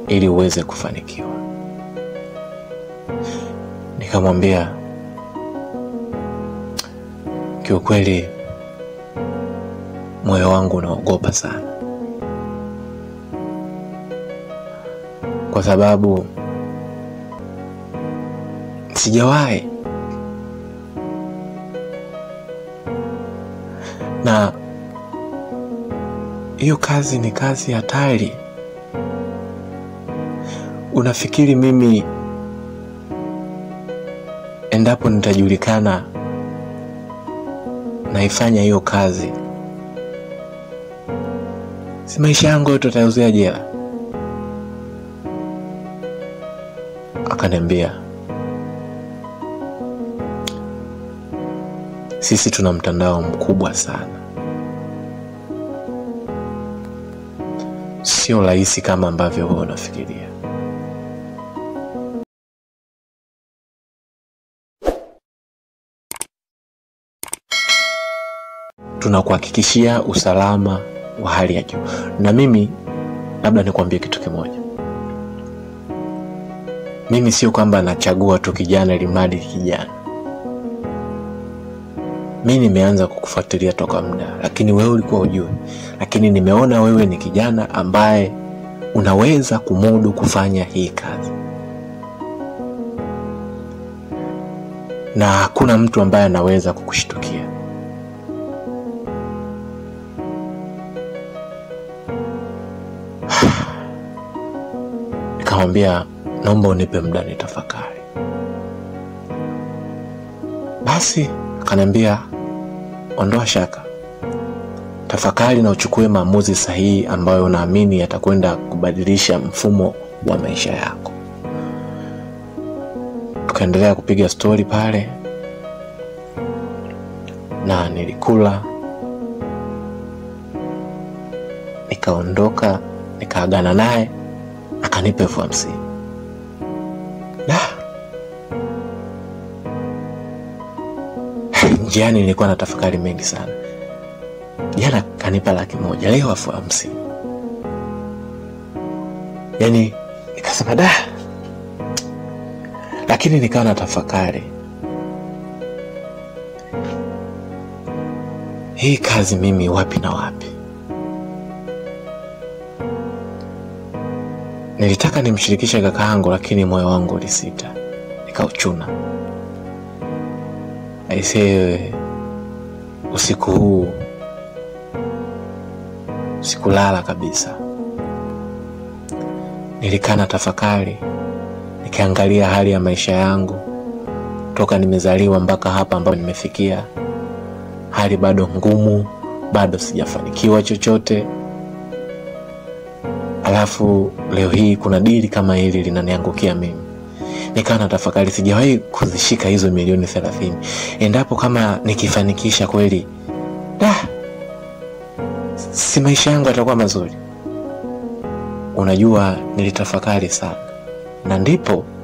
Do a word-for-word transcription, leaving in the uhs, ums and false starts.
ili uweze kufanikiwa. Nikamwambia, kiukweli moyo wangu unaogopa sana, kwa sababu sijawahi, na hiyo kazi ni kazi hatari. Unafikiri mimi endapo nitajulikana naifanya hiyo kazi, si maisha yangu yote yatauzia jela? Akaniambia, sisi tuna mtandao mkubwa sana, sio rahisi kama ambavyo wewe unafikiria. Tunakuhakikishia usalama wa hali ya juu. Na mimi labda nikwambie kitu kimoja. Mimi sio kwamba nachagua tu kijana limadi kijana. Mimi nimeanza kukufuatilia toka muda, lakini wewe ulikuwa hujui. Lakini nimeona wewe ni kijana ambaye unaweza kumudu kufanya hii kazi. Na hakuna mtu ambaye anaweza kukushtukia. Nikamwambia, naomba unipe muda nitafakari. Basi akaniambia, ondoa shaka, tafakari na uchukue maamuzi sahihi ambayo unaamini yatakwenda kubadilisha mfumo wa maisha yako. Tukaendelea kupiga story pale, na nilikula, nikaondoka, nikaagana naye, akanipa elfu hamsini. La, njiani nilikuwa na tafakari mengi sana. Jana kanipa laki moja, leo elfu hamsini. Yaani nikasema da. Lakini nikawa na tafakari, hii kazi mimi wapi na wapi? Nilitaka nimshirikishe kaka yangu, lakini moyo wangu ulisita, nikauchuna. Aisee, usiku huu sikulala kabisa. Nilikaa na tafakari, nikiangalia hali ya maisha yangu toka nimezaliwa mpaka hapa ambapo nimefikia. Hali bado ngumu, bado sijafanikiwa chochote. Alafu leo hii kuna dili kama hili linaniangukia mimi. Nikaa na tafakari, sijawahi kuzishika hizo milioni thelathini. Endapo kama nikifanikisha kweli, da, si maisha yangu yatakuwa mazuri? Unajua, nilitafakari sana, na ndipo